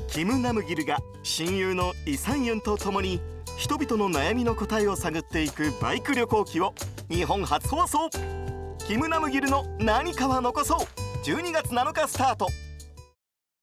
キム・ナムギルが親友のイ・サンユンと共に人々の悩みの答えを探っていくバイク旅行記を日本初放送。キム・ナムギルの何かは残そう、12月7日スタート。